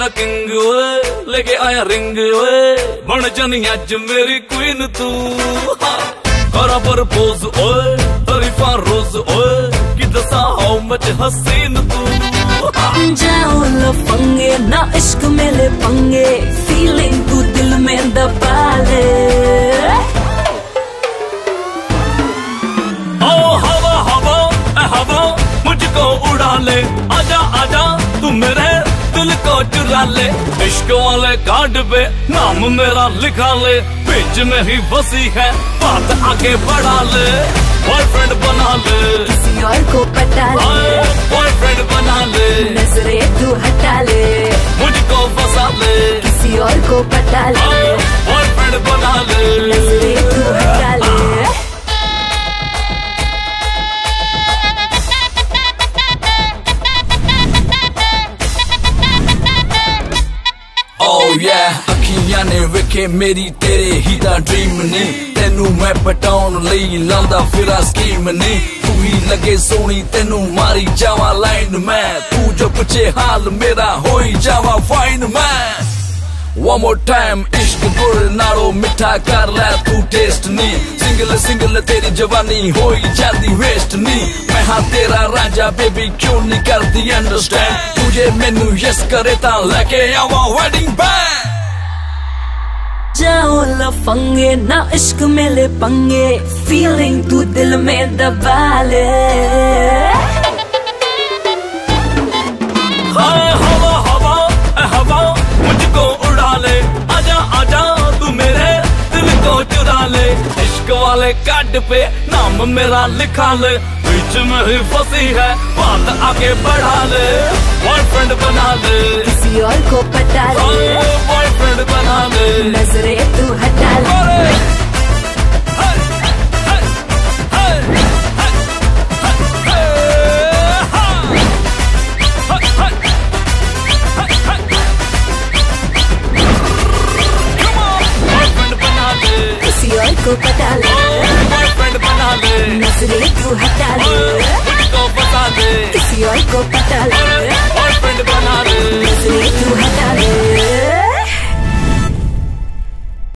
King ओए, लेके आया रिंग ओए, बन जानी अज मेरी क्वीन तू। करा प्रपोज ओए, तरीफा रोज ओए, कि दसा हाउ मच हसीन तू। जाओ लफंगे ना इश्क में ले पंगे, फीलिंग तू दिल में दबा ले। ओ हवा हवा ए हवा मुझको उड़ा ले, आजा आजा तू मेरे दिल को चुरा ले। इश्क वाले कार्ड पे नाम मेरा लिखा ले, बीच में ही बसी है बात आगे बढ़ा ले। बॉयफ्रेंड बना ले, किसी और को पटा ले, बॉयफ्रेंड बना ले, नजरें तू हटा ले, मुझको फंसा ले, किसी और को पटा ले, बॉयफ्रेंड बना ले, नजरें तू हटा ले। Oh yeah, अखियां ने वेखे मेरी तेरे ही दा ड्रीम ने, तेनू मैं पटाउन लई लांदा फिरा स्कीम ने। तू ही लगे सोनी तेनू मारी जावा लाइन में, तू जो पूछे हाल मेरा होई जावा फाइन मैं। One more time, इश्क गुड़ नालो मिठा कर ले तू टेस्ट नी, सिंगल सिंगल तेरी जवानी होई जाती वेस्ट नी। मैं हाँ तेरा राजा बेबी क्यों नहीं करती अंडरस्टैंड, तुझे मैनू यस करे ता लेके आवा वेडिंग बैंड। जाओ लफंगे ना इश्क में ले पंगे, फीलिंग तू दिल में दबा ले। हवा हवा ए हवा मुझको उड़ा ले, आजा आजा तू मेरे दिल को चुरा ले। इश्क वाले कार्ड पे नाम मेरा लिखा ले, बीच में ही फंसी है बात आगे बढ़ा ले। बॉयफ्रेंड बना ले, किसी और को पटा ले, बॉयफ्रेंड बना ले, नजरें तू हटा ले। किसी और को पटा ले, बॉयफ्रेंड बना ले, नजरें तू हटा ले, मुझको बता दे, किसी और को पटा ले, बॉयफ्रेंड बना ले, नजरें तू हटा ले।